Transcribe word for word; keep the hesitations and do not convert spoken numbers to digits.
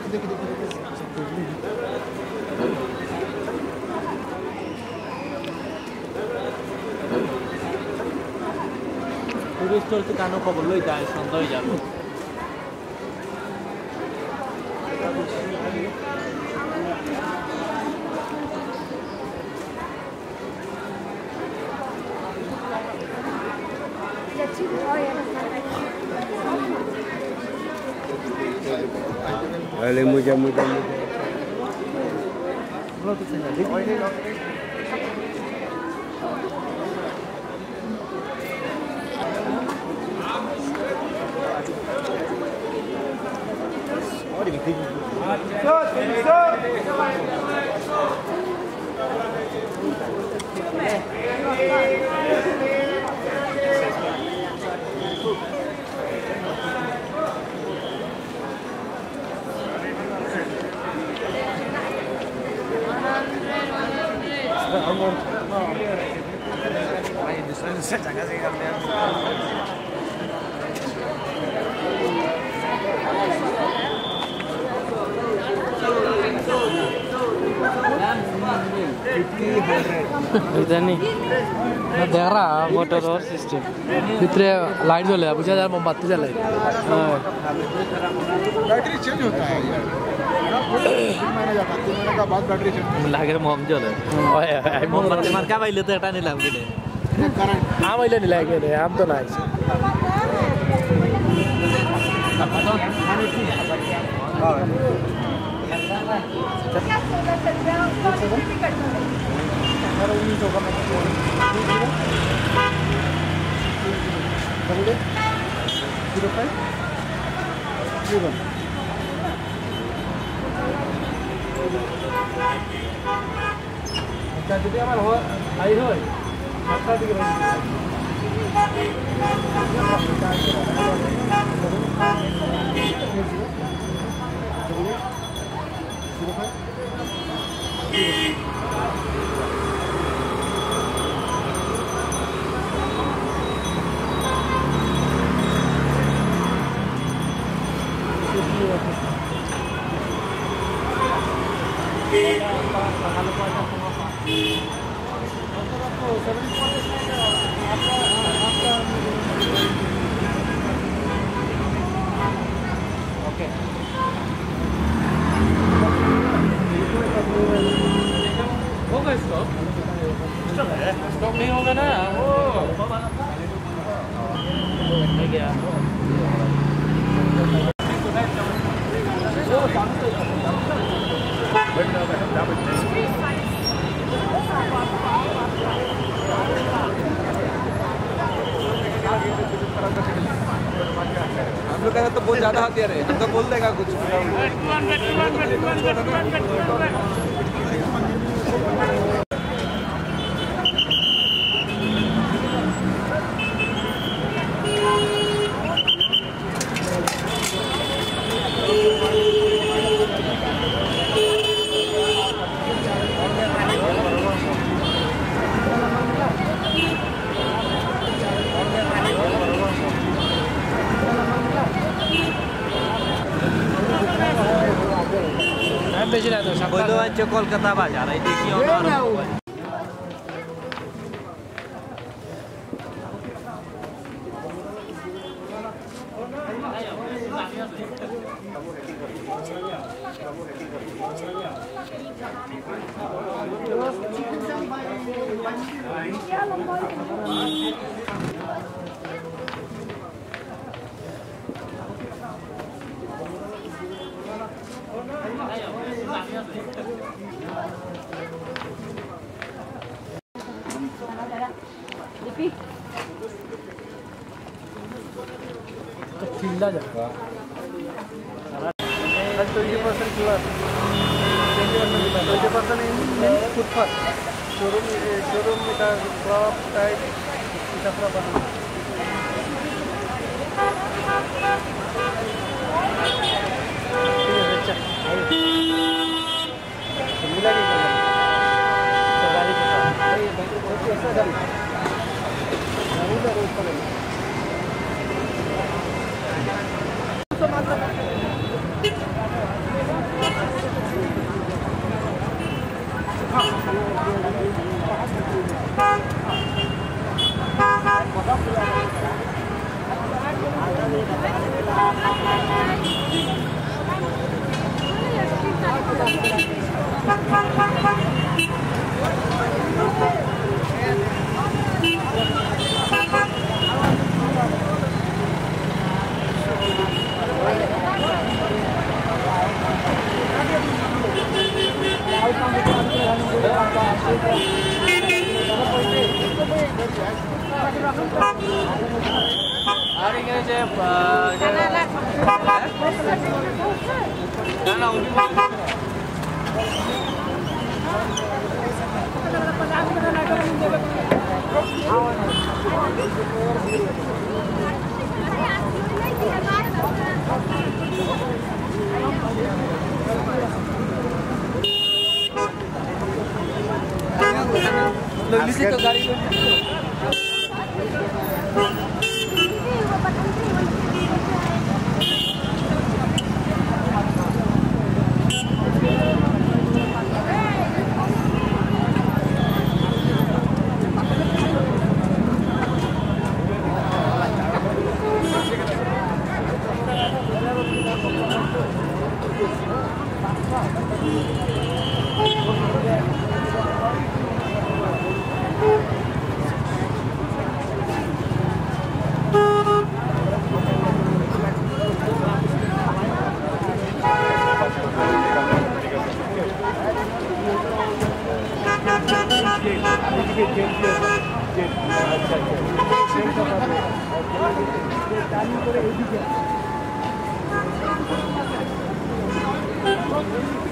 টুরিস্টর তো কানো খবর লই যায় সন্ধ্যা হয়ে যাবে Olha, muda, muda, muda. इधर देख रहा मोटर और सिस्टम इतने लाइट जले बुझा यार मोमबत्ती जले बैटरी चेंज होता है यार मैंने जाता तीन महीने का बाद बैटरी चेंज लागे मोम जले मोमबत्ती मार का भाई लेते हटा नहीं लागे करंट हाँ वाले नहीं लागे रे हम तो ना जीरो फाइव जीरो अच्छा যদি আমার হাই হয় সাতটা দিকে स्टॉक नहीं होगा ना वो गया हम लोग कहते तो बहुत ज्यादा हाथ दे रहे हम तो बोल देगा कुछ कोलकाता बाजार है देखिए चिल्ला जाएगा twenty percent plus twenty percent इन फुटपाथ शोरूम शोरूम का क्रॉप टाइप इतना पूरा बना मिला আর এখানে যে না না উনি नीचे तो गाड़ी Thank you.